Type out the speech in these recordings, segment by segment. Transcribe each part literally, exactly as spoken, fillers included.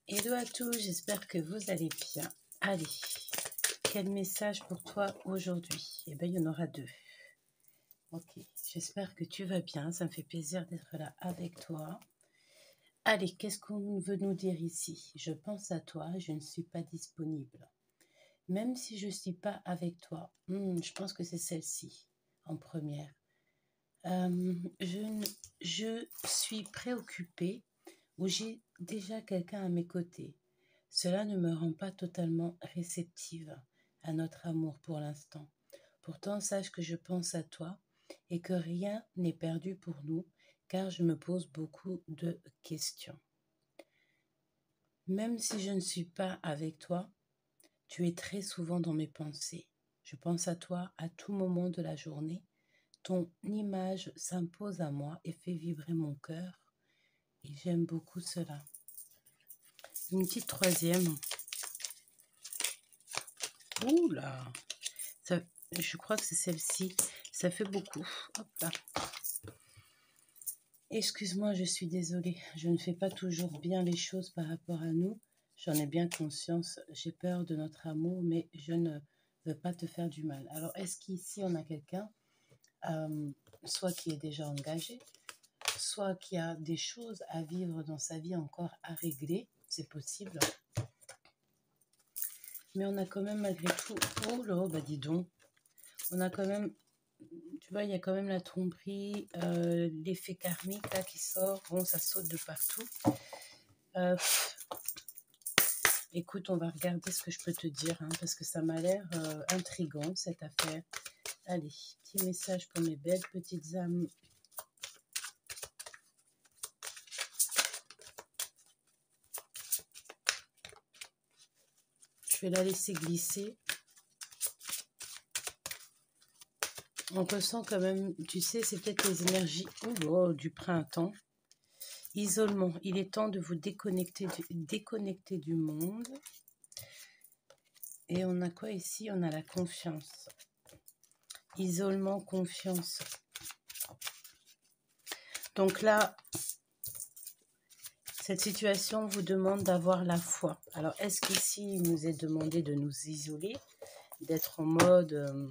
Hello à tous, j'espère que vous allez bien. Allez, quel message pour toi aujourd'hui? Eh bien, il y en aura deux. Ok, j'espère que tu vas bien, ça me fait plaisir d'être là avec toi. Allez, qu'est-ce qu'on veut nous dire ici? Je pense à toi, je ne suis pas disponible. Même si je ne suis pas avec toi, hmm, je pense que c'est celle-ci en première. Euh, je, ne- je suis préoccupée ou j'ai déjà quelqu'un à mes côtés. Cela ne me rend pas totalement réceptive à notre amour pour l'instant. Pourtant, sache que je pense à toi et que rien n'est perdu pour nous, car je me pose beaucoup de questions. Même si je ne suis pas avec toi, tu es très souvent dans mes pensées. Je pense à toi à tout moment de la journée. Ton image s'impose à moi et fait vibrer mon cœur, et j'aime beaucoup cela. Une petite troisième. Ouh là, ça, je crois que c'est celle-ci. Ça fait beaucoup. Hop là. Excuse-moi, je suis désolée. Je ne fais pas toujours bien les choses par rapport à nous. J'en ai bien conscience. J'ai peur de notre amour, mais je ne veux pas te faire du mal. Alors, est-ce qu'ici, on a quelqu'un, euh, soit qui est déjà engagé, soit qui a des choses à vivre dans sa vie encore à régler? C'est possible. Mais on a quand même malgré tout... Oh là, bah dis donc. On a quand même... Tu vois, il y a quand même la tromperie, euh, l'effet karmique là qui sort. Bon, ça saute de partout. Euh, écoute, on va regarder ce que je peux te dire, hein, parce que ça m'a l'air euh, intriguant cette affaire. Allez, petit message pour mes belles petites âmes. Je vais la laisser glisser. On ressent quand même, tu sais, c'est peut-être les énergies oh, du printemps. Isolement, il est temps de vous déconnecter du, déconnecter du monde. Et on a quoi ici? On a la confiance. Isolement, confiance. Donc là, cette situation vous demande d'avoir la foi. Alors, est-ce qu'ici, il nous est demandé de nous isoler, d'être en mode... Euh,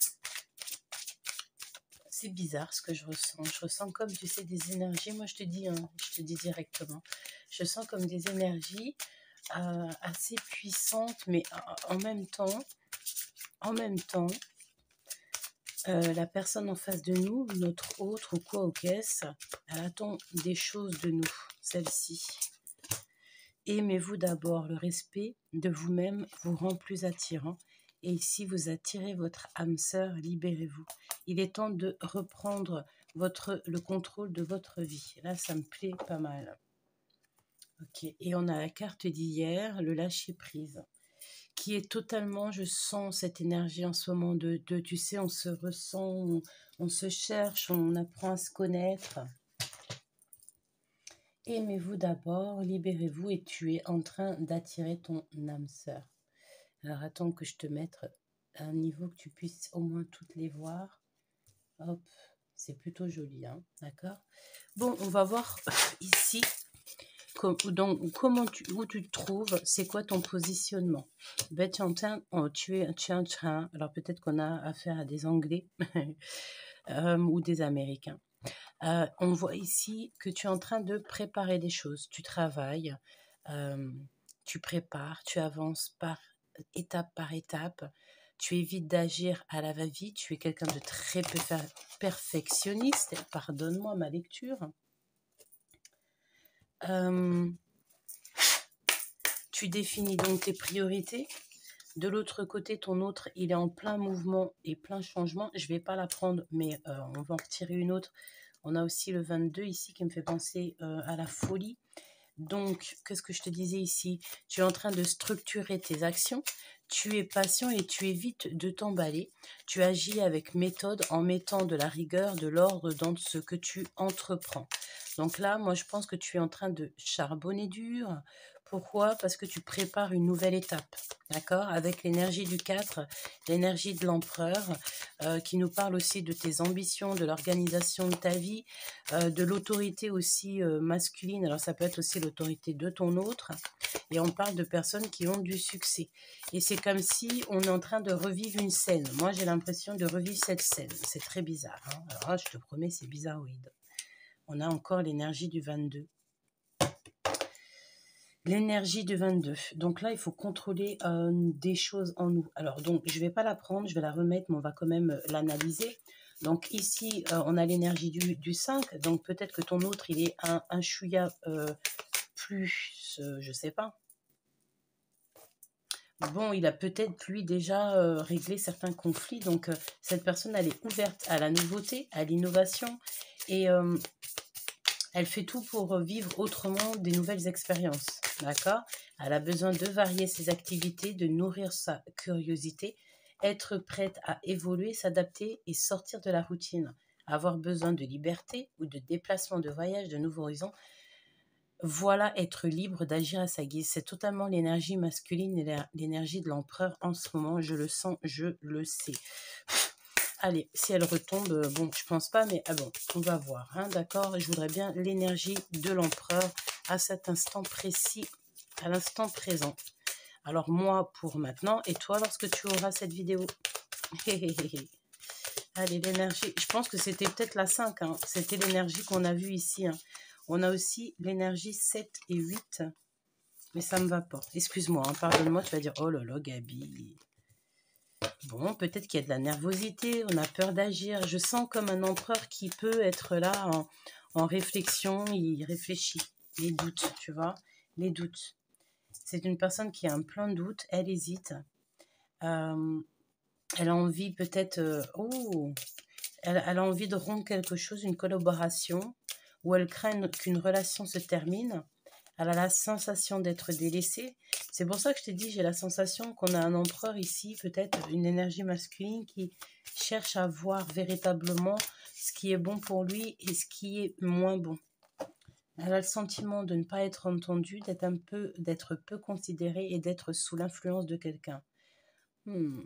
c'est bizarre ce que je ressens. Je ressens comme, tu sais, des énergies. Moi, je te dis, hein, je te dis directement. Je sens comme des énergies euh, assez puissantes, mais en même temps, en même temps, euh, la personne en face de nous, notre autre ou quoi au caisse, elle attend des choses de nous, celle-ci. Aimez-vous d'abord. Le respect de vous-même vous rend plus attirant. Et si vous attirez votre âme sœur, libérez-vous. Il est temps de reprendre votre, le contrôle de votre vie. Là, ça me plaît pas mal. Ok. Et on a la carte d'hier, le lâcher-prise, qui est totalement, je sens cette énergie en ce moment de, de tu sais, on se ressent, on, on se cherche, on apprend à se connaître. Aimez-vous d'abord, libérez-vous et tu es en train d'attirer ton âme sœur. Alors attends que je te mette à un niveau que tu puisses au moins toutes les voir. Hop, c'est plutôt joli, hein, d'accord? Bon, on va voir ici com donc, comment tu, où tu te trouves, c'est quoi ton positionnement. Ben, tu, es en train, oh, tu, es, tu es en train, alors peut-être qu'on a affaire à des Anglais euh, ou des Américains. Euh, on voit ici que tu es en train de préparer des choses. Tu travailles, euh, tu prépares, tu avances par étape par étape. Tu évites d'agir à la va-vite. Tu es quelqu'un de très perfectionniste. Pardonne-moi ma lecture. Euh, tu définis donc tes priorités. De l'autre côté, ton autre, il est en plein mouvement et plein changement. Je ne vais pas la prendre, mais euh, on va en retirer une autre. On a aussi le vingt-deux ici qui me fait penser euh, à la folie. Donc, qu'est-ce que je te disais ici? Tu es en train de structurer tes actions. Tu es patient et tu évites de t'emballer. Tu agis avec méthode en mettant de la rigueur, de l'ordre dans ce que tu entreprends. Donc là, moi, je pense que tu es en train de charbonner dur Pourquoi? Parce que tu prépares une nouvelle étape, d'accord? Avec l'énergie du quatre, l'énergie de l'empereur, euh, qui nous parle aussi de tes ambitions, de l'organisation de ta vie, euh, de l'autorité aussi euh, masculine. Alors ça peut être aussi l'autorité de ton autre. Et on parle de personnes qui ont du succès. Et c'est comme si on est en train de revivre une scène. Moi, j'ai l'impression de revivre cette scène. C'est très bizarre, hein. Alors là, je te promets, c'est bizarroïde. On a encore l'énergie du vingt-deux. L'énergie du vingt-deux. Donc là, il faut contrôler euh, des choses en nous. Alors, donc, je ne vais pas la prendre, je vais la remettre, mais on va quand même euh, l'analyser. Donc ici, euh, on a l'énergie du, du cinq. Donc peut-être que ton autre, il est un, un chouïa euh, plus, euh, je ne sais pas. Bon, il a peut-être, lui, déjà euh, réglé certains conflits. Donc, euh, cette personne, elle est ouverte à la nouveauté, à l'innovation. Et... Euh, elle fait tout pour vivre autrement des nouvelles expériences, d'accord? Elle a besoin de varier ses activités, de nourrir sa curiosité, être prête à évoluer, s'adapter et sortir de la routine. Avoir besoin de liberté ou de déplacement, de voyage, de nouveaux horizons. Voilà, être libre d'agir à sa guise. C'est totalement l'énergie masculine et l'énergie de l'empereur en ce moment. Je le sens, je le sais. Allez, si elle retombe, euh, bon, je pense pas, mais ah bon, on va voir, hein, d'accord? Je voudrais bien l'énergie de l'empereur à cet instant précis, à l'instant présent. Alors moi, pour maintenant, et toi, lorsque tu auras cette vidéo. Allez, l'énergie, je pense que c'était peut-être la cinq, hein. C'était l'énergie qu'on a vue ici, hein. On a aussi l'énergie sept et huit, mais ça me va pas. Excuse-moi, hein, pardonne-moi, tu vas dire, oh là là, Gabi... Bon, peut-être qu'il y a de la nervosité, on a peur d'agir. Je sens comme un empereur qui peut être là en, en réflexion, il réfléchit. Les doutes, tu vois, les doutes. C'est une personne qui a un plein de doutes, elle hésite. Euh, elle a envie peut-être... Euh, oh, elle, elle a envie de rompre quelque chose, une collaboration, ou elle craint qu'une relation se termine. Elle a la sensation d'être délaissée. C'est pour ça que je te dis, j'ai la sensation qu'on a un empereur ici, peut-être une énergie masculine qui cherche à voir véritablement ce qui est bon pour lui et ce qui est moins bon. Elle a le sentiment de ne pas être entendue, d'être un peu, d'être peu considérée et d'être sous l'influence de quelqu'un. Hmm.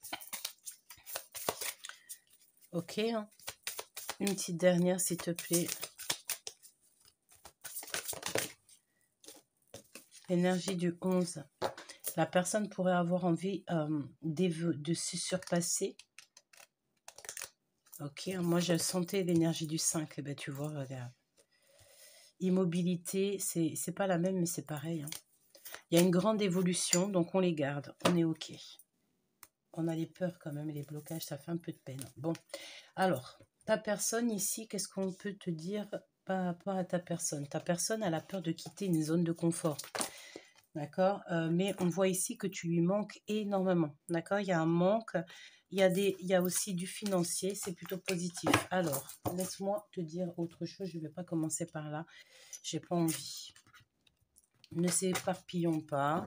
Ok, hein. Une petite dernière, s'il te plaît. L'énergie du onze. La personne pourrait avoir envie euh, de se surpasser. Ok, moi je sentais l'énergie du cinq. Eh ben, tu vois, regarde. Immobilité, c'est pas la même, mais c'est pareil, hein. Il y a une grande évolution, donc on les garde. On est ok. On a les peurs quand même, les blocages, ça fait un peu de peine. Bon, alors, ta personne ici, qu'est-ce qu'on peut te dire par rapport à ta personne? Ta personne, elle a peur de quitter une zone de confort. D'accord, euh, mais on voit ici que tu lui manques énormément. D'accord, il y a un manque, il y a, des, il y a aussi du financier, c'est plutôt positif. Alors, laisse-moi te dire autre chose, je ne vais pas commencer par là, j'ai pas envie. Ne s'éparpillons pas.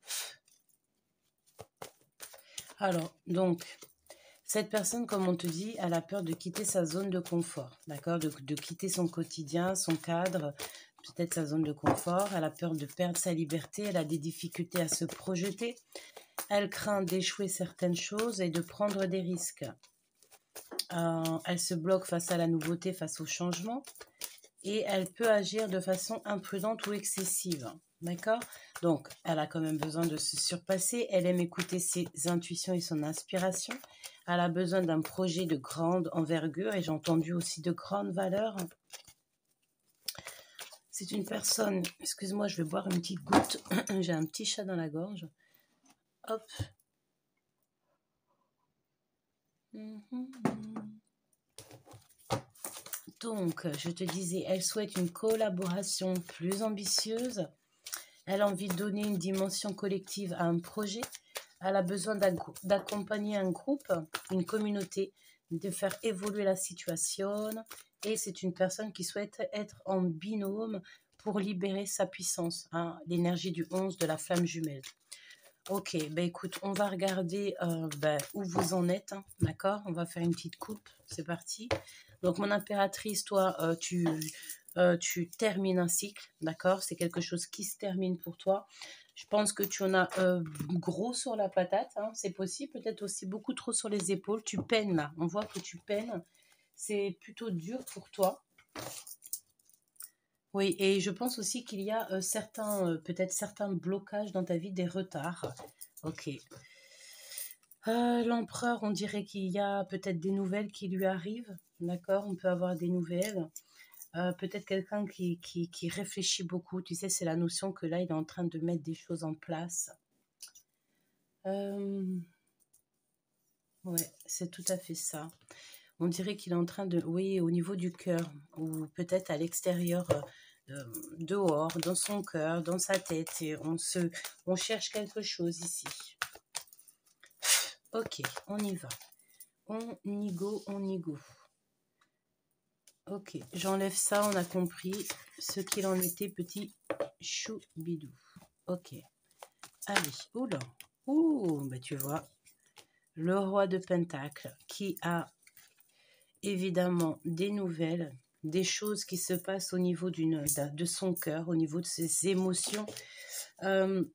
Alors, donc, cette personne, comme on te dit, elle a peur de quitter sa zone de confort, d'accord, de, de quitter son quotidien, son cadre, peut-être sa zone de confort. Elle a peur de perdre sa liberté, elle a des difficultés à se projeter. Elle craint d'échouer certaines choses et de prendre des risques. Euh, elle se bloque face à la nouveauté, face au changement. Et elle peut agir de façon imprudente ou excessive. D'accord? Donc, elle a quand même besoin de se surpasser. Elle aime écouter ses intuitions et son inspiration. Elle a besoin d'un projet de grande envergure. Et j'ai entendu aussi de grandes valeurs. C'est une personne... Excuse-moi, je vais boire une petite goutte. J'ai un petit chat dans la gorge. Hop. Donc, je te disais, elle souhaite une collaboration plus ambitieuse. Elle a envie de donner une dimension collective à un projet. Elle a besoin d'accompagner un groupe, une communauté, de faire évoluer la situation. Et c'est une personne qui souhaite être en binôme pour libérer sa puissance, hein, l'énergie du onze de la flamme jumelle. Ok, ben écoute, on va regarder euh, ben, où vous en êtes, hein, d'accord? On va faire une petite coupe, c'est parti. Donc mon impératrice, toi, euh, tu, euh, tu termines un cycle, d'accord? C'est quelque chose qui se termine pour toi. Je pense que tu en as euh, gros sur la patate, hein, c'est possible, peut-être aussi beaucoup trop sur les épaules. Tu peines là, on voit que tu peines. C'est plutôt dur pour toi. Oui, et je pense aussi qu'il y a euh, certains, euh, peut-être certains blocages dans ta vie, des retards. Ok. Euh, L'empereur, on dirait qu'il y a peut-être des nouvelles qui lui arrivent. D'accord, on peut avoir des nouvelles. Euh, peut-être quelqu'un qui, qui, qui réfléchit beaucoup. Tu sais, c'est la notion que là, il est en train de mettre des choses en place. Euh, ouais, c'est tout à fait ça. On dirait qu'il est en train de... Oui, au niveau du cœur, ou peut-être à l'extérieur, euh, dehors, dans son cœur, dans sa tête. Et on, se, on cherche quelque chose ici. Ok, on y va. On y go, on y go. Ok, j'enlève ça, on a compris ce qu'il en était, petit chou-bidou. Ok, allez, oula, ouh, bah tu vois, le roi de Pentacle qui a évidemment des nouvelles, des choses qui se passent au niveau d'une, de son cœur, au niveau de ses émotions. Euh,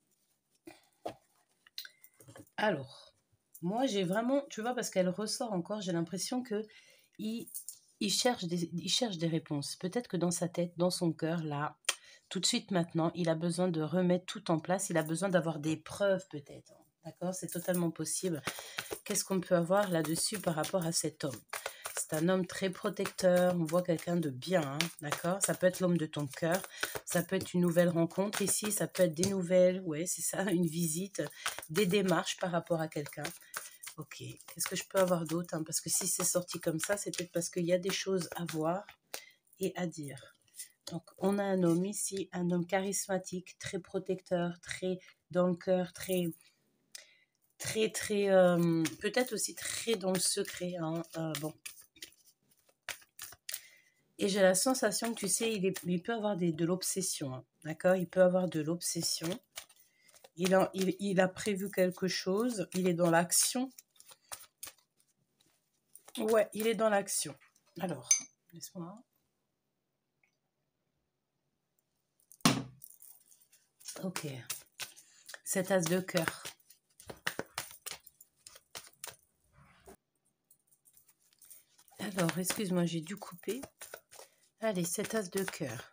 alors, moi j'ai vraiment, tu vois, parce qu'elle ressort encore, j'ai l'impression que il, il, cherche des, il cherche des réponses. Peut-être que dans sa tête, dans son cœur, là, tout de suite maintenant, il a besoin de remettre tout en place, il a besoin d'avoir des preuves peut-être. D'accord, c'est totalement possible. Qu'est-ce qu'on peut avoir là-dessus par rapport à cet homme? C'est un homme très protecteur, on voit quelqu'un de bien, hein, d'accord? Ça peut être l'homme de ton cœur, ça peut être une nouvelle rencontre ici, ça peut être des nouvelles, ouais, c'est ça, une visite, des démarches par rapport à quelqu'un. Ok, qu'est-ce que je peux avoir d'autre, hein? Parce que si c'est sorti comme ça, c'est peut-être parce qu'il y a des choses à voir et à dire. Donc, on a un homme ici, un homme charismatique, très protecteur, très dans le cœur, très, très, très, euh, peut-être aussi très dans le secret, hein, euh, bon. Et j'ai la sensation que, tu sais, il, est, il peut avoir des, de l'obsession, hein, d'accord? Il peut avoir de l'obsession. Il a, il, il a prévu quelque chose, il est dans l'action. Ouais, il est dans l'action. Alors, laisse-moi. Ok. Cet as de cœur. Alors, excuse-moi, j'ai dû couper. Allez, cet as de cœur.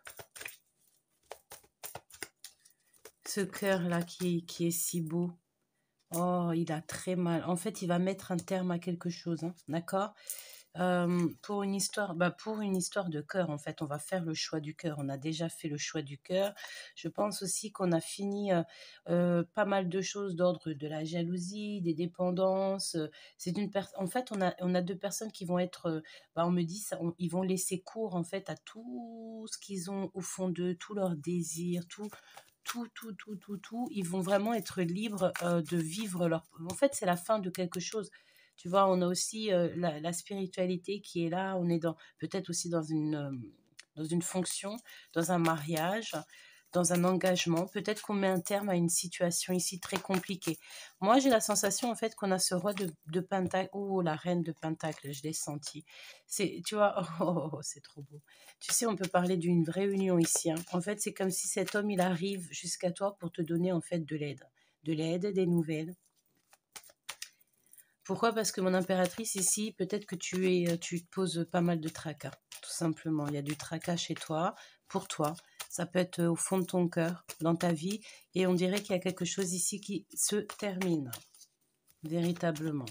Ce cœur-là qui, qui est si beau. Oh, il a très mal. En fait, il va mettre un terme à quelque chose, hein, d'accord? Euh, pour une histoire, bah pour une histoire de cœur, en fait, on va faire le choix du cœur. On a déjà fait le choix du cœur. Je pense aussi qu'on a fini euh, euh, pas mal de choses d'ordre de la jalousie, des dépendances. C'est une per- En fait, on a on a deux personnes qui vont être, euh, bah, on me dit ça, on- ils vont laisser cours en fait à tout ce qu'ils ont au fond d'eux, tous leurs désirs, tout. Tout, tout, tout, tout, tout, ils vont vraiment être libres euh, de vivre leur... En fait, c'est la fin de quelque chose. Tu vois, on a aussi euh, la, la spiritualité qui est là. On est dans peut-être aussi dans une, euh, dans une fonction, dans un mariage, dans un engagement. Peut-être qu'on met un terme à une situation ici très compliquée. Moi, j'ai la sensation en fait qu'on a ce roi de, de Pentacle ou la reine de Pentacle. Je l'ai senti. C'est, tu vois, oh, oh, oh, c'est trop beau. Tu sais, on peut parler d'une vraie union ici, hein. En fait, c'est comme si cet homme, il arrive jusqu'à toi pour te donner en fait de l'aide, de l'aide, des nouvelles. Pourquoi? Parce que mon impératrice ici, peut-être que tu es, tu te poses pas mal de tracas, tout simplement. Il y a du tracas chez toi, pour toi. Ça peut être au fond de ton cœur, dans ta vie, et on dirait qu'il y a quelque chose ici qui se termine, véritablement.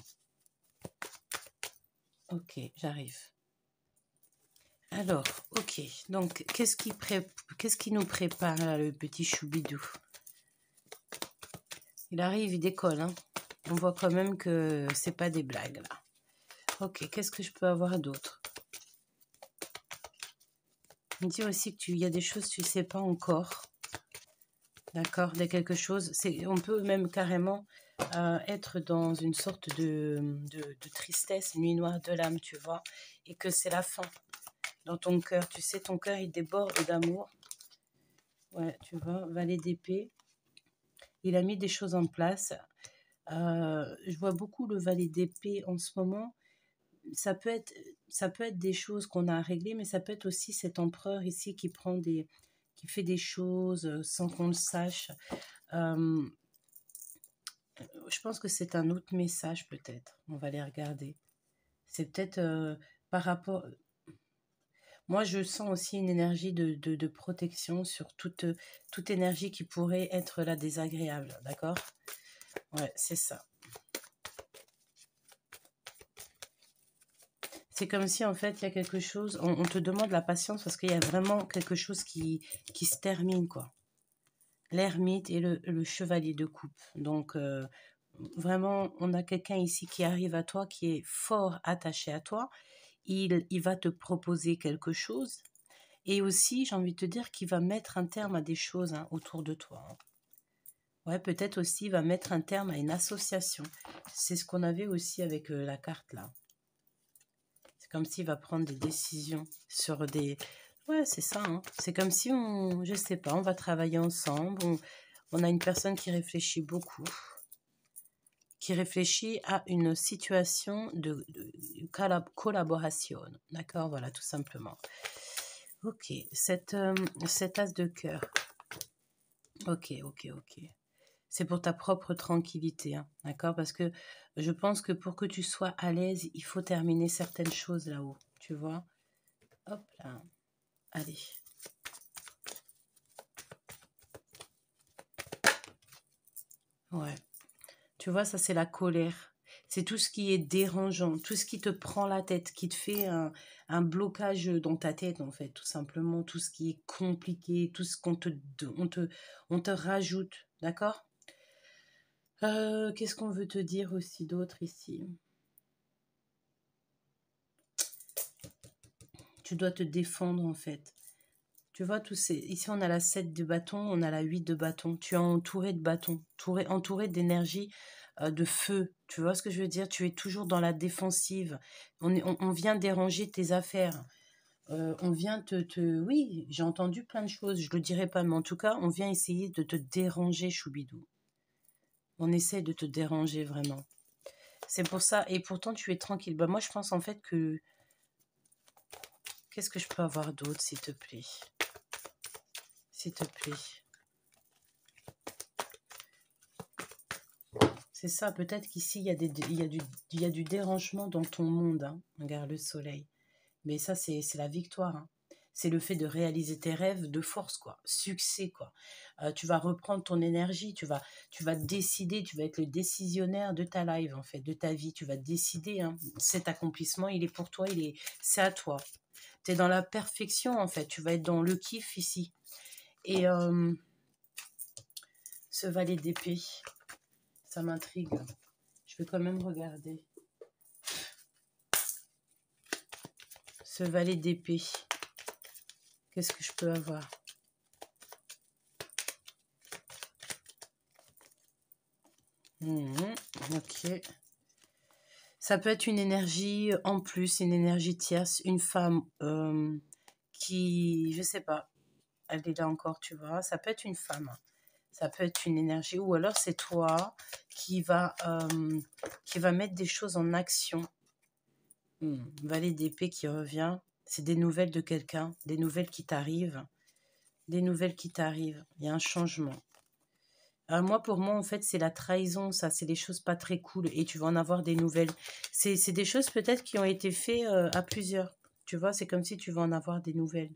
Ok, j'arrive. Alors, ok, donc qu'est-ce qui, pré... qu'est-ce qui nous prépare là, le petit choubidou? Il arrive, il décolle, hein. On voit quand même que c'est pas des blagues là. Ok, qu'est-ce que je peux avoir d'autre? On dit aussi que tu, il y a des choses que tu ne sais pas encore. D'accord? Il y a quelque chose. On peut même carrément euh, être dans une sorte de, de, de tristesse, nuit noire de l'âme, tu vois. Et que c'est la fin dans ton cœur. Tu sais, ton cœur, il déborde d'amour. Ouais, tu vois, valet d'épée. Il a mis des choses en place. Euh, je vois beaucoup le valet d'épée en ce moment. ça peut être, ça peut être des choses qu'on a à régler, mais ça peut être aussi cet empereur ici qui prend des, qui fait des choses euh, sans qu'on le sache. Euh, je pense que c'est un autre message peut-être. On va les regarder. C'est peut-être euh, par rapport. Moi, je sens aussi une énergie de, de, de protection sur toute, toute énergie qui pourrait être là désagréable. D'accord? Ouais, c'est ça. C'est comme si, en fait, il y a quelque chose... On, on te demande la patience parce qu'il y a vraiment quelque chose qui, qui se termine, quoi. L'ermite et le, le chevalier de coupe. Donc, euh, vraiment, on a quelqu'un ici qui arrive à toi, qui est fort attaché à toi. Il, il va te proposer quelque chose. Et aussi, j'ai envie de te dire qu'il va mettre un terme à des choses hein, autour de toi. Hein. Ouais, peut-être aussi, il va mettre un terme à une association. C'est ce qu'on avait aussi avec euh, la carte, là. C'est comme s'il va prendre des décisions sur des... Ouais, c'est ça. Hein. C'est comme si on... Je sais pas, on va travailler ensemble. On, on a une personne qui réfléchit beaucoup. Qui réfléchit à une situation de, de, de collaboration. D'accord, voilà, tout simplement. Ok, cette, euh, cet as de cœur. Ok, ok, ok. C'est pour ta propre tranquillité, hein, d'accord? Parce que je pense que pour que tu sois à l'aise, il faut terminer certaines choses là-haut, tu vois? Hop là, allez. Ouais, tu vois, ça c'est la colère. C'est tout ce qui est dérangeant, tout ce qui te prend la tête, qui te fait un, un blocage dans ta tête, en fait, tout simplement. Tout ce qui est compliqué, tout ce qu'on te, on te, on te rajoute, d'accord? Euh, qu'est-ce qu'on veut te dire aussi d'autre ici? Tu dois te défendre, en fait. Tu vois, tous ces... ici, on a la sept de bâton, on a la huit de bâton. Tu es entouré de bâtons, entouré, entouré d'énergie, euh, de feu. Tu vois ce que je veux dire? Tu es toujours dans la défensive. On, est- on, on vient déranger tes affaires. Euh, on vient te... te... Oui, j'ai entendu plein de choses, je ne le dirai pas, mais en tout cas, on vient essayer de te déranger, Choubidou. On essaie de te déranger, vraiment. C'est pour ça, et pourtant, tu es tranquille. Bah, moi, je pense en fait que... Qu'est-ce que je peux avoir d'autre, s'il te plaît? S'il te plaît. C'est ça, peut-être qu'ici, il y a des, il y a du, il y a du dérangement dans ton monde. Hein. Regarde le soleil. Mais ça, c'est c'est la victoire. Hein. C'est le fait de réaliser tes rêves de force, quoi. Succès, quoi. Euh, tu vas reprendre ton énergie, tu vas, tu vas décider, tu vas être le décisionnaire de ta life, en fait, de ta vie. Tu vas décider, hein. Cet accomplissement, il est pour toi, il est, c'est à toi. Tu es dans la perfection, en fait. Tu vas être dans le kiff ici. Et euh, ce valet d'épée, ça m'intrigue. Je vais quand même regarder. Ce valet d'épée. Qu'est-ce que je peux avoir? Mmh, ok. Ça peut être une énergie en plus, une énergie tierce, une femme euh, qui, je sais pas, elle est là encore, tu vois. Ça peut être une femme. Ça peut être une énergie, ou alors c'est toi qui va, euh, qui va mettre des choses en action. Mmh. Valet d'épée qui revient. C'est des nouvelles de quelqu'un, des nouvelles qui t'arrivent. Des nouvelles qui t'arrivent. Il y a un changement. Euh, moi, pour moi, en fait, c'est la trahison, ça. C'est des choses pas très cool. Et tu vas en avoir des nouvelles. C'est c'est des choses peut-être qui ont été faites euh, à plusieurs. Tu vois, c'est comme si tu vas en avoir des nouvelles.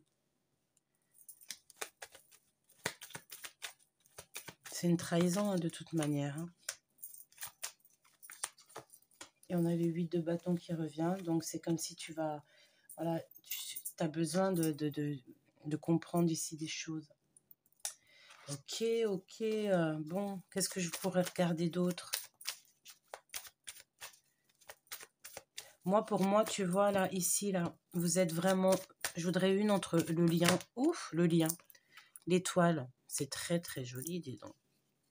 C'est une trahison, hein, de toute manière. Hein. Et on a le huit de bâton qui revient. Donc, c'est comme si tu vas... Voilà, tu as besoin de, de, de, de comprendre ici des choses. Ok, ok. euh, bon, qu'est-ce que je pourrais regarder d'autre? Moi, pour moi, tu vois, là, ici, là, vous êtes vraiment... Je voudrais une entre le lien... Ouf, le lien. L'étoile. C'est très, très joli, dis donc.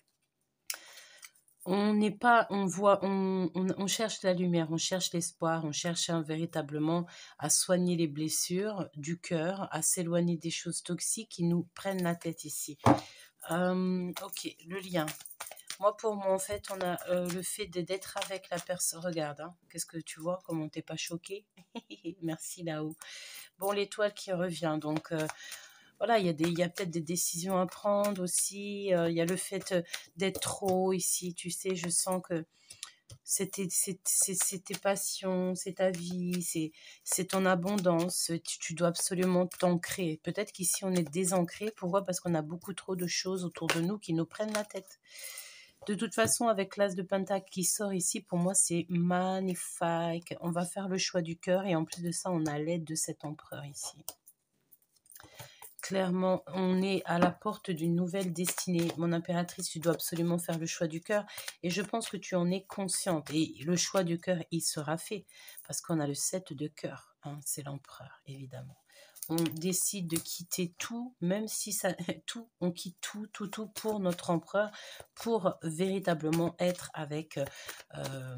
On n'est pas... On voit... On, on, on cherche la lumière, on cherche l'espoir, on cherche hein, véritablement à soigner les blessures du cœur, à s'éloigner des choses toxiques qui nous prennent la tête ici. Euh, ok, le lien. Moi, pour moi, en fait, on a euh, le fait de- d'être avec la personne. Regarde, hein, qu'est-ce que tu vois, comment t'es pas choqué? Merci là-haut. Bon, l'étoile qui revient, donc... euh, voilà, il y a, des- il y a peut-être des décisions à prendre aussi. euh, il y a le fait euh, d'être trop ici, tu sais, je sens que c'était c'est c'est- c'est tes passions, c'est ta vie, c'est c'est ton abondance. Tu, tu dois absolument t'ancrer. Peut-être qu'ici on est désancré. Pourquoi? Parce qu'on a beaucoup trop de choses autour de nous qui nous prennent la tête. De toute façon, avec l'as de Pentacle qui sort ici, pour moi, c'est magnifique. On va faire le choix du cœur et en plus de ça, on a l'aide de cet empereur ici. Clairement, on est à la porte d'une nouvelle destinée. Mon impératrice, tu dois absolument faire le choix du cœur. Et je pense que tu en es consciente. Et le choix du cœur, il sera fait. Parce qu'on a le sept de cœur. Hein, c'est l'empereur, évidemment. On décide de quitter tout, même si ça... tout, on quitte tout, tout, tout pour notre empereur. Pour véritablement être avec... Euh,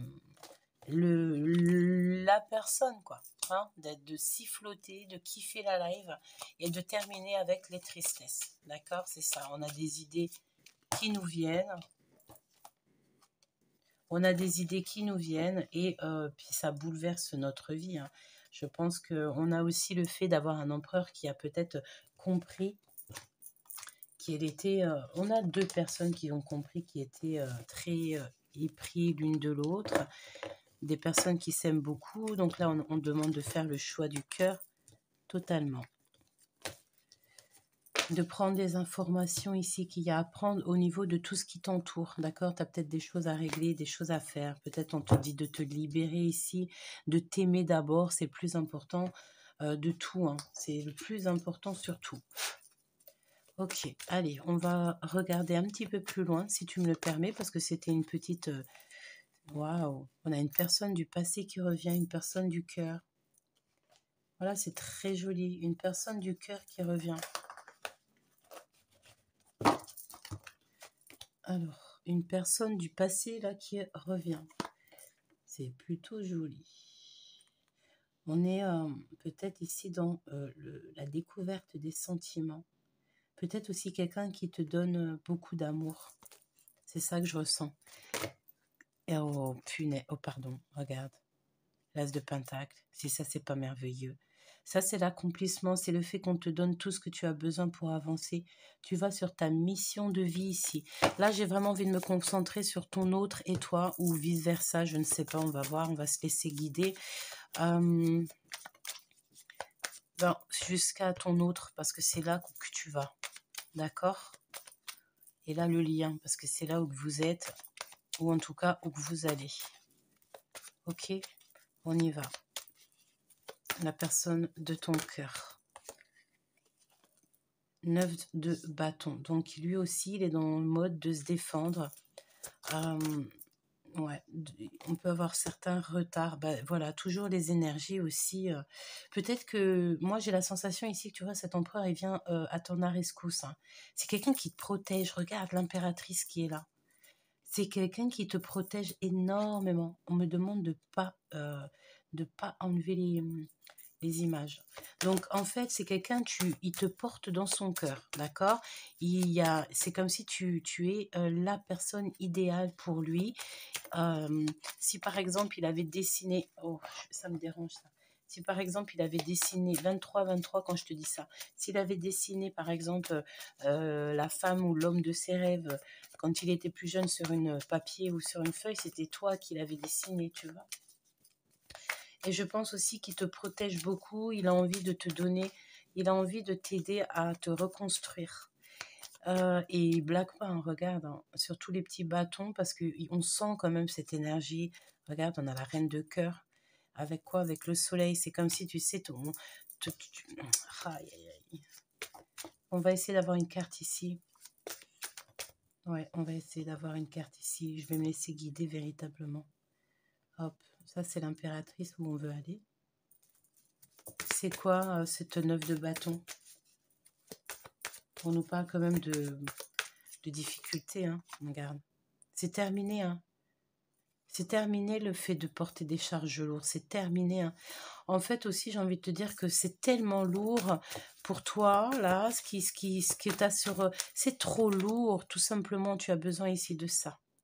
le, la personne, quoi. Hein, d'être, de siffloter, de kiffer la live et de terminer avec les tristesses. D'accord? C'est ça. On a des idées qui nous viennent. On a des idées qui nous viennent et euh, puis ça bouleverse notre vie. Hein. Je pense qu'on a aussi le fait d'avoir un empereur qui a peut-être compris qu'il était... Euh, on a deux personnes qui ont compris qui étaient euh, très euh, épris l'une de l'autre. Des personnes qui s'aiment beaucoup. Donc là, on, on demande de faire le choix du cœur totalement. De prendre des informations ici qu'il y a à prendre au niveau de tout ce qui t'entoure. D'accord? Tu as peut-être des choses à régler, des choses à faire. Peut-être on te dit de te libérer ici, de t'aimer d'abord. C'est le plus important euh, de tout. Hein. C'est le plus important surtout. Ok, allez, on va regarder un petit peu plus loin, si tu me le permets, parce que c'était une petite... euh, Waouh, on a une personne du passé qui revient, une personne du cœur. Voilà, c'est très joli. Une personne du cœur qui revient. Alors, une personne du passé, là, qui revient. C'est plutôt joli. On est euh, peut-être ici dans euh, le, la découverte des sentiments. Peut-être aussi quelqu'un qui te donne euh, beaucoup d'amour. C'est ça que je ressens. Et oh, punaise. Oh, pardon, regarde. L'as de Pentacle. Si ça, c'est pas merveilleux. Ça, c'est l'accomplissement, c'est le fait qu'on te donne tout ce que tu as besoin pour avancer. Tu vas sur ta mission de vie ici. Là, j'ai vraiment envie de me concentrer sur ton autre et toi, ou vice-versa, je ne sais pas, on va voir, on va se laisser guider. Euh, ben, jusqu'à ton autre, parce que c'est là que tu vas. D'accord? Et là, le lien, parce que c'est là où vous êtes, ou en tout cas, où vous allez. Ok? On y va. La personne de ton cœur. Neuf de bâton. Donc, lui aussi, il est dans le mode de se défendre. Euh, ouais, on peut avoir certains retards. Ben, voilà, toujours les énergies aussi. euh. Peut-être que moi, j'ai la sensation ici que tu vois, cet empereur, il vient euh, à ton rescousse. Hein. C'est quelqu'un qui te protège. Regarde l'impératrice qui est là. C'est quelqu'un qui te protège énormément. On me demande de pas, euh, de pas enlever les, les images. Donc, en fait, c'est quelqu'un, tu, il te porte dans son cœur, d'accord? Il y a, c'est comme si tu, tu es euh, la personne idéale pour lui. Euh, si, par exemple, il avait dessiné... Oh, ça me dérange, ça. Si, par exemple, il avait dessiné vingt-trois vingt-trois, quand je te dis ça, s'il avait dessiné, par exemple, euh, la femme ou l'homme de ses rêves, quand il était plus jeune sur une papier ou sur une feuille, c'était toi qui l'avais dessiné, tu vois. Et je pense aussi qu'il te protège beaucoup, il a envie de te donner, il a envie de t'aider à te reconstruire. Euh, et il blague pas, hein, regarde, hein, sur tous les petits bâtons, parce qu'on sent quand même cette énergie. Regarde, on a la reine de cœur. Avec quoi? Avec le soleil. C'est comme si, tu sais, ton, tu, tu, aïe, aïe, aïe. On va essayer d'avoir une carte ici. Ouais, on va essayer d'avoir une carte ici. Je vais me laisser guider véritablement. Hop, ça c'est l'impératrice où on veut aller. C'est quoi euh, cette neuf de bâton? On nous parle quand même de, de difficultés, hein. Regarde. C'est terminé, hein. C'est terminé le fait de porter des charges lourdes. C'est terminé, hein. En fait aussi, j'ai envie de te dire que c'est tellement lourd pour toi, là, ce qui, ce qui, ce que tu as sur... C'est trop lourd, tout simplement. Tu as besoin ici de ça.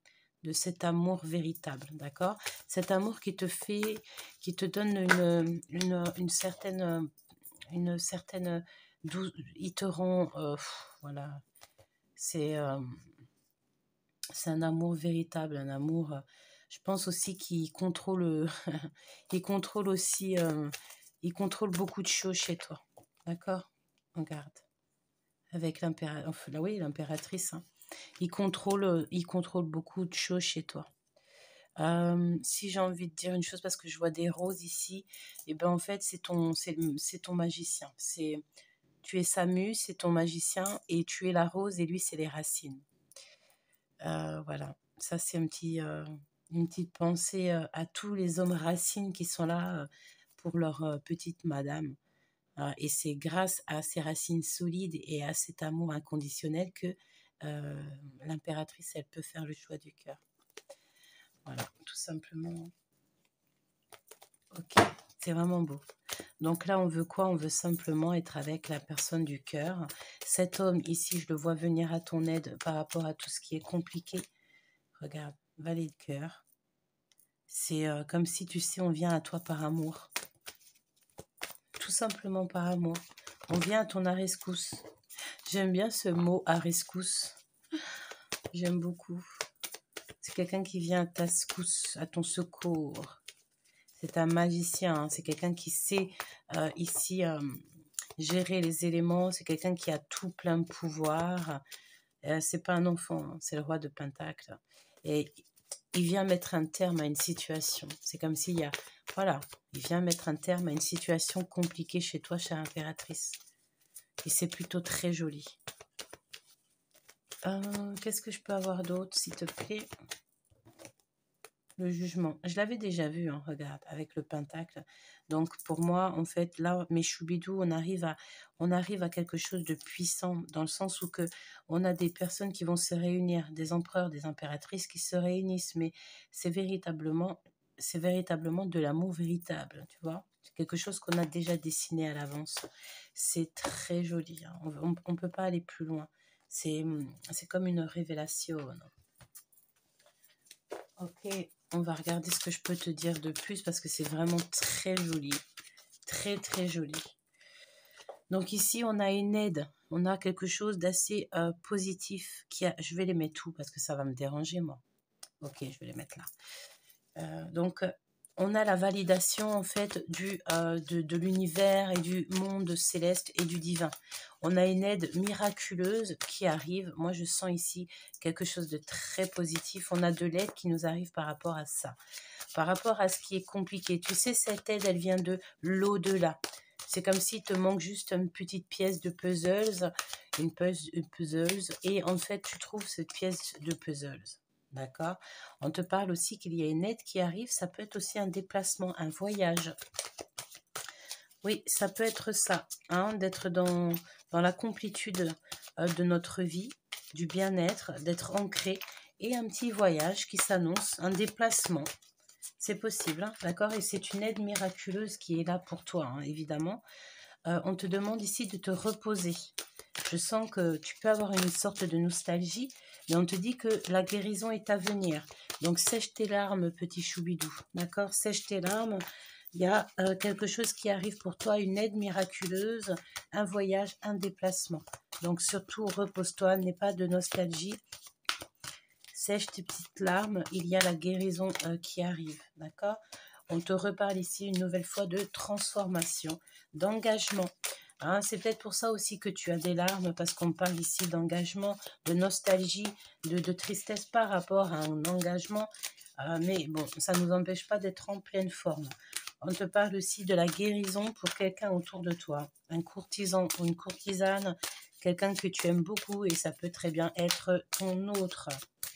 de cet amour véritable, d'accord? Cet amour qui te fait, qui te donne une, une, une certaine, une certaine douce, il te rend, euh, voilà, c'est euh, c'est un amour véritable, un amour, euh, je pense aussi qu'il contrôle, il contrôle aussi, euh, il contrôle beaucoup de choses chez toi, d'accord? Regarde, avec l'impératrice, enfin, là, oui, l'impératrice, hein. Il contrôle, il contrôle beaucoup de choses chez toi. Euh, si j'ai envie de dire une chose, parce que je vois des roses ici, et ben en fait c'est ton, c'est, c'est ton magicien. C'est, tu es sa muse, c'est ton magicien, et tu es la rose, et lui c'est les racines. Euh, voilà, ça c'est un petit, euh, une petite pensée euh, à tous les hommes racines qui sont là euh, pour leur euh, petite madame. Euh, et c'est grâce à ces racines solides et à cet amour inconditionnel que euh, l'impératrice, elle peut faire le choix du cœur. Voilà, tout simplement. Ok, c'est vraiment beau. Donc là, on veut quoi? On veut simplement être avec la personne du cœur. Cet homme ici, je le vois venir à ton aide par rapport à tout ce qui est compliqué. Regarde, valet de cœur. C'est euh, comme si, tu sais, on vient à toi par amour. Tout simplement par amour. On vient à ton à rescousse. J'aime bien ce mot à rescousse. J'aime beaucoup. C'est quelqu'un qui vient à ta secousse, à ton secours. C'est un magicien, hein. C'est quelqu'un qui sait euh, ici euh, gérer les éléments. C'est quelqu'un qui a tout plein de pouvoir. Euh, c'est pas un enfant, hein. C'est le roi de Pentacle. Et il vient mettre un terme à une situation. C'est comme s'il y a... Voilà, il vient mettre un terme à une situation compliquée chez toi, chère impératrice. Et c'est plutôt très joli. Euh, Qu'est-ce que je peux avoir d'autre, s'il te plaît? Le jugement. Je l'avais déjà vu, hein, regarde, avec le pentacle. Donc, pour moi, en fait, là, mes choubidous, on arrive à, on arrive à quelque chose de puissant, dans le sens où que on a des personnes qui vont se réunir, des empereurs, des impératrices qui se réunissent, mais c'est véritablement, c'est véritablement de l'amour véritable, tu vois. C'est quelque chose qu'on a déjà dessiné à l'avance. C'est très joli, hein. On ne peut pas aller plus loin. C'est comme une révélation. Ok, on va regarder ce que je peux te dire de plus parce que c'est vraiment très joli. Très, très joli. Donc ici, on a une aide. On a quelque chose d'assez euh, positif. Qui a... Je vais les mettre où parce que ça va me déranger, moi. Ok, je vais les mettre là. Euh, donc, on a la validation, en fait, du, euh, de, de l'univers et du monde céleste et du divin. On a une aide miraculeuse qui arrive. Moi, je sens ici quelque chose de très positif. On a de l'aide qui nous arrive par rapport à ça. Par rapport à ce qui est compliqué. Tu sais, cette aide, elle vient de l'au-delà. C'est comme s'il te manque juste une petite pièce de puzzle, une puzzle, et en fait, tu trouves cette pièce de puzzle. D'accord? On te parle aussi qu'il y a une aide qui arrive. Ça peut être aussi un déplacement, un voyage. Oui, ça peut être ça, hein, d'être dans, dans la complétude euh, de notre vie, du bien-être, d'être ancré, et un petit voyage qui s'annonce, un déplacement. C'est possible, hein, d'accord? Et c'est une aide miraculeuse qui est là pour toi, hein, évidemment. Euh, on te demande ici de te reposer. Je sens que tu peux avoir une sorte de nostalgie, mais on te dit que la guérison est à venir. Donc, sèche tes larmes, petit choubidou, d'accord? Sèche tes larmes. Il y a euh, quelque chose qui arrive pour toi, une aide miraculeuse, un voyage, un déplacement. Donc, surtout, repose-toi, n'aie pas de nostalgie. Sèche tes petites larmes, il y a la guérison euh, qui arrive, d'accord? On te reparle ici une nouvelle fois de transformation, d'engagement. Hein, c'est peut-être pour ça aussi que tu as des larmes, parce qu'on parle ici d'engagement, de nostalgie, de, de tristesse par rapport à un engagement. Euh, mais bon, ça ne nous empêche pas d'être en pleine forme. On te parle aussi de la guérison pour quelqu'un autour de toi, un courtisan ou une courtisane, quelqu'un que tu aimes beaucoup, et ça peut très bien être ton autre.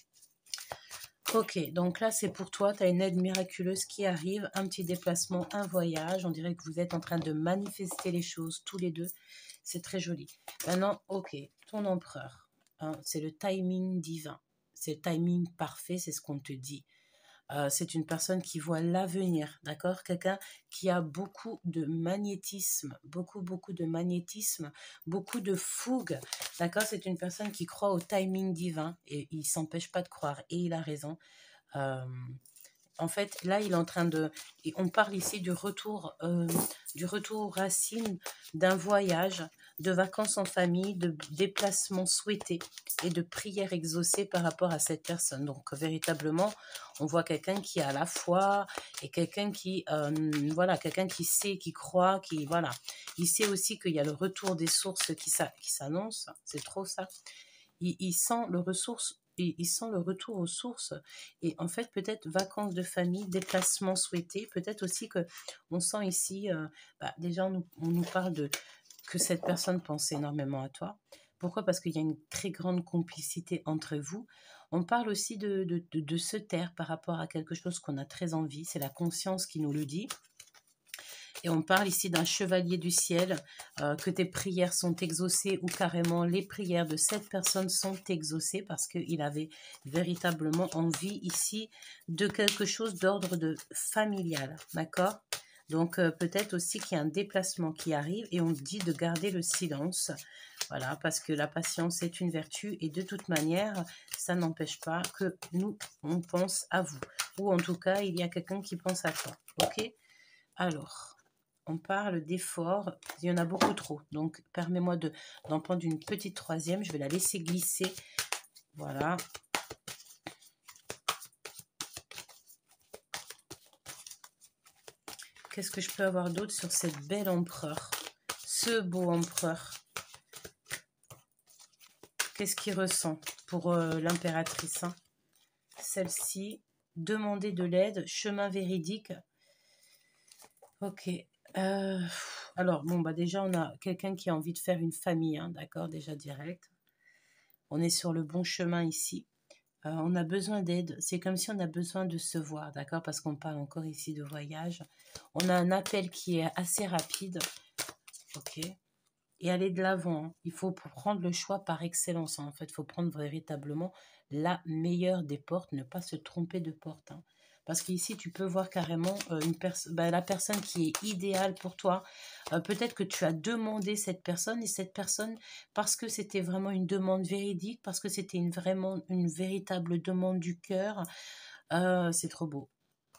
Ok, donc là c'est pour toi, tu as une aide miraculeuse qui arrive, un petit déplacement, un voyage. On dirait que vous êtes en train de manifester les choses tous les deux. C'est très joli. Maintenant, ok, ton empereur, hein, c'est le timing divin. C'est le timing parfait, c'est ce qu'on te dit. Euh, c'est une personne qui voit l'avenir, d'accord? Quelqu'un qui a beaucoup de magnétisme, beaucoup, beaucoup de magnétisme, beaucoup de fougue, d'accord? C'est une personne qui croit au timing divin et il s'empêche pas de croire et il a raison. Euh, En fait, là, il est en train de... et on parle ici du retour, euh, du retour aux racines, d'un voyage, de vacances en famille, de déplacements souhaités et de prières exaucées par rapport à cette personne. Donc, véritablement, on voit quelqu'un qui a la foi et quelqu'un qui, euh, voilà, quelqu'un qui sait, qui croit, qui, voilà. Il sait aussi qu'il y a le retour des sources qui s'annonce. C'est trop ça. Il, il sent le ressource il, il sent le retour aux sources et en fait peut-être vacances de famille, déplacements souhaités, peut-être aussi que on sent ici, euh, bah, déjà on nous, on nous parle de que cette personne pense énormément à toi. Pourquoi? Parce qu'il y a une très grande complicité entre vous. On parle aussi de, de, de, de se taire par rapport à quelque chose qu'on a très envie, c'est la conscience qui nous le dit. Et on parle ici d'un chevalier du ciel, euh, que tes prières sont exaucées ou carrément les prières de cette personne sont exaucées parce qu'il avait véritablement envie ici de quelque chose d'ordre de familial, d'accord? Donc euh, peut-être aussi qu'il y a un déplacement qui arrive et on dit de garder le silence, voilà, parce que la patience est une vertu et de toute manière, ça n'empêche pas que nous, on pense à vous. Ou en tout cas, il y a quelqu'un qui pense à toi, ok? Alors, on parle d'efforts, il y en a beaucoup trop. Donc, permets-moi de, d'en prendre une petite troisième. Je vais la laisser glisser. Voilà. Qu'est-ce que je peux avoir d'autre sur cette belle empereur? Ce beau empereur. Qu'est-ce qu'il ressent pour euh, l'impératrice, hein? Celle-ci, demander de l'aide, chemin véridique. Ok. Euh, alors, bon, bah déjà, on a quelqu'un qui a envie de faire une famille, hein, d'accord, déjà direct. On est sur le bon chemin ici. Euh, on a besoin d'aide. C'est comme si on a besoin de se voir, d'accord? Parce qu'on parle encore ici de voyage. On a un appel qui est assez rapide. Ok. Et aller de l'avant, hein. Il faut prendre le choix par excellence, hein. En fait, il faut prendre véritablement la meilleure des portes, ne pas se tromper de porte, hein. Parce qu'ici, tu peux voir carrément euh, une bah, la personne qui est idéale pour toi. Euh, peut-être que tu as demandé cette personne et cette personne, parce que c'était vraiment une demande véridique, parce que c'était une, vraiment une véritable demande du cœur. Euh, c'est trop beau.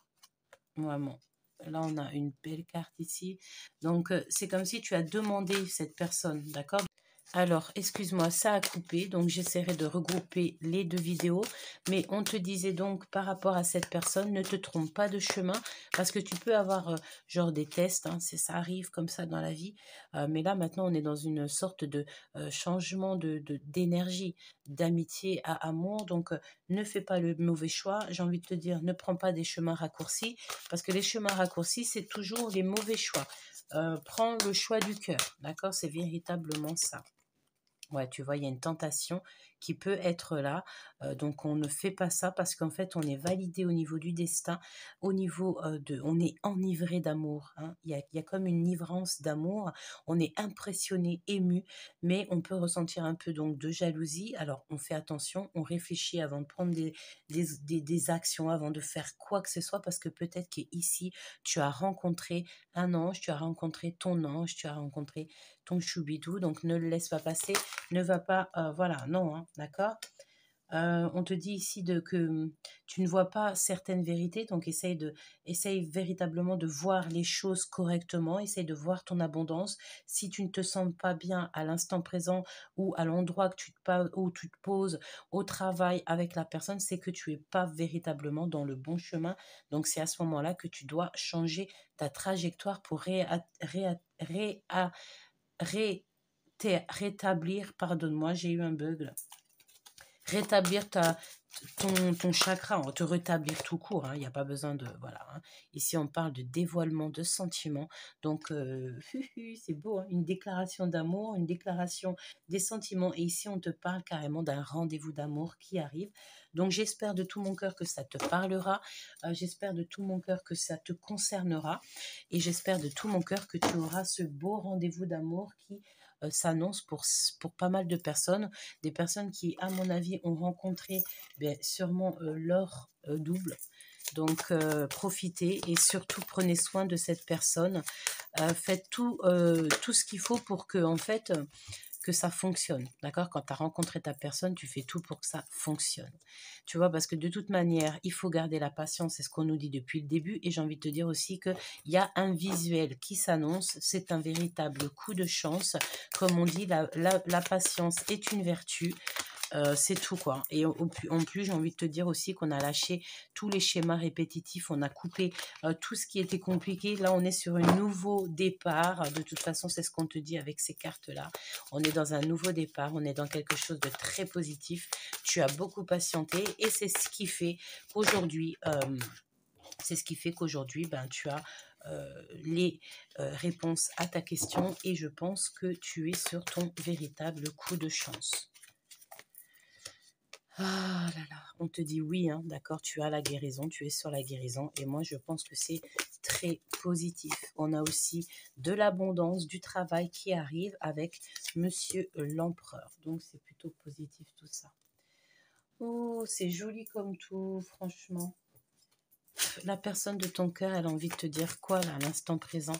Vraiment. Là, on a une belle carte ici. Donc, euh, c'est comme si tu as demandé cette personne, d'accord? Alors, excuse-moi, ça a coupé, donc j'essaierai de regrouper les deux vidéos. Mais on te disait donc par rapport à cette personne, ne te trompe pas de chemin, parce que tu peux avoir euh, genre des tests, hein, c'est, ça arrive comme ça dans la vie. Euh, mais là, maintenant, on est dans une sorte de euh, changement de, de, d'énergie, d'amitié à amour. Donc, euh, ne fais pas le mauvais choix. J'ai envie de te dire, ne prends pas des chemins raccourcis, parce que les chemins raccourcis, c'est toujours les mauvais choix. Euh, prends le choix du cœur, d'accord? C'est véritablement ça. Ouais, tu vois, il y a une tentation qui peut être là. Euh, donc, on ne fait pas ça parce qu'en fait, on est validé au niveau du destin, au niveau euh, de... On est enivré d'amour, hein. Il y a, il y a comme une ivrance d'amour. On est impressionné, ému, mais on peut ressentir un peu donc de jalousie. Alors, on fait attention, on réfléchit avant de prendre des, des, des, des actions, avant de faire quoi que ce soit, parce que peut-être qu'ici, tu as rencontré un ange, tu as rencontré ton ange, tu as rencontré ton choubidou, donc ne le laisse pas passer, ne va pas, euh, voilà, non, hein, d'accord? Euh, on te dit ici de, que tu ne vois pas certaines vérités, donc essaye, de, essaye véritablement de voir les choses correctement, essaye de voir ton abondance. Si tu ne te sens pas bien à l'instant présent ou à l'endroit que tu te, où tu te poses au travail avec la personne, c'est que tu n'es pas véritablement dans le bon chemin. Donc c'est à ce moment-là que tu dois changer ta trajectoire pour réa, réa, réa, ré, rétablir, pardonne-moi, j'ai eu un bug là. Rétablir ta, ton, ton chakra, on va te rétablir tout court, il hein, n'y a pas besoin de... Voilà, hein. Ici, on parle de dévoilement de sentiments, donc euh, c'est beau, hein, une déclaration d'amour, une déclaration des sentiments, et ici, on te parle carrément d'un rendez-vous d'amour qui arrive. Donc, j'espère de tout mon cœur que ça te parlera, euh, j'espère de tout mon cœur que ça te concernera, et j'espère de tout mon cœur que tu auras ce beau rendez-vous d'amour qui euh, s'annonce pour, pour pas mal de personnes, des personnes qui, à mon avis, ont rencontré bien, sûrement euh, leur euh, double, Donc, euh, profitez et surtout prenez soin de cette personne. Euh, faites tout, euh, tout ce qu'il faut pour que, en fait, que ça fonctionne. D'accord? Quand tu as rencontré ta personne, tu fais tout pour que ça fonctionne. Tu vois, parce que de toute manière, il faut garder la patience, c'est ce qu'on nous dit depuis le début. Et j'ai envie de te dire aussi qu'il y a un visuel qui s'annonce. C'est un véritable coup de chance. Comme on dit, la, la, la patience est une vertu. Euh, c'est tout quoi. Et au- au plus- en plus, j'ai envie de te dire aussi qu'on a lâché tous les schémas répétitifs, on a coupé euh, tout ce qui était compliqué. Là, on est sur un nouveau départ. De toute façon, c'est ce qu'on te dit avec ces cartes-là. On est dans un nouveau départ, on est dans quelque chose de très positif. Tu as beaucoup patienté et c'est ce qui fait qu'aujourd'hui, euh, c'est ce qui fait qu'aujourd'hui, ben, tu as euh, les euh, réponses à ta question et je pense que tu es sur ton véritable coup de chance. Ah là là, on te dit oui, hein, d'accord, tu as la guérison, tu es sur la guérison et moi je pense que c'est très positif. On a aussi de l'abondance, du travail qui arrive avec Monsieur l'Empereur. Donc c'est plutôt positif tout ça. Oh, c'est joli comme tout, franchement. La personne de ton cœur, elle a envie de te dire quoi là, à l'instant présent?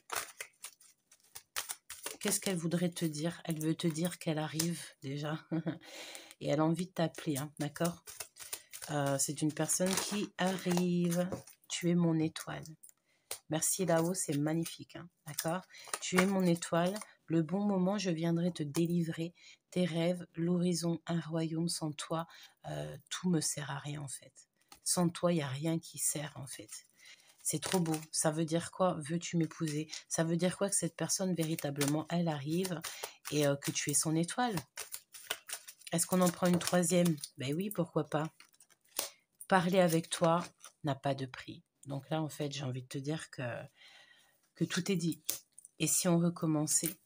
Qu'est-ce qu'elle voudrait te dire? Elle veut te dire qu'elle arrive déjà. Et elle a envie de t'appeler, hein, d'accord? Euh, c'est une personne qui arrive. Tu es mon étoile. Merci là-haut, c'est magnifique, hein, d'accord? Tu es mon étoile. Le bon moment, je viendrai te délivrer tes rêves, l'horizon, un royaume. Sans toi, euh, tout me sert à rien en fait. Sans toi, il n'y a rien qui sert en fait. C'est trop beau. Ça veut dire quoi? Veux-tu m'épouser? Ça veut dire quoi que cette personne, véritablement, elle arrive et euh, que tu es son étoile? Est-ce qu'on en prend une troisième? Ben oui, pourquoi pas? Parler avec toi n'a pas de prix. Donc là, en fait, j'ai envie de te dire que, que tout est dit. Et si on recommençait?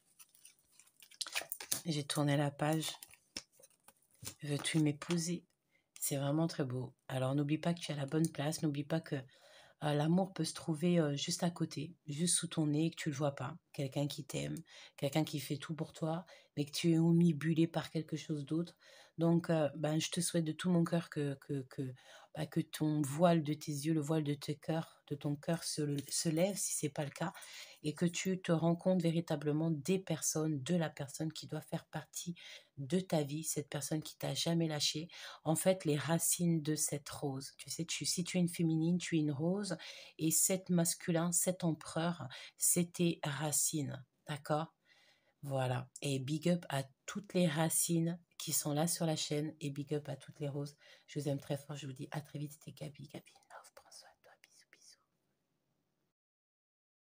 J'ai tourné la page. Veux-tu m'épouser? C'est vraiment très beau. Alors, n'oublie pas que tu es à la bonne place. N'oublie pas que euh, l'amour peut se trouver euh, juste à côté, juste sous ton nez, que tu ne le vois pas. Quelqu'un qui t'aime, quelqu'un qui fait tout pour toi, mais que tu es omnibulé par quelque chose d'autre. Donc, euh, ben, je te souhaite de tout mon cœur que, que, que, bah, que ton voile de tes yeux, le voile de, tes cœurs, de ton cœur se, se lève, si ce n'est pas le cas, et que tu te rends compte véritablement des personnes, de la personne qui doit faire partie de ta vie, cette personne qui t'a jamais lâché. En fait, les racines de cette rose. Tu sais, tu, si tu es une féminine, tu es une rose, et cet masculin, cet empereur, c'est tes racines. D'accord? Voilà. Et big up à toutes les racines qui sont là sur la chaîne, et big up à toutes les roses. Je vous aime très fort. Je vous dis à très vite. C'était Gabi. Gabi, love, prends soin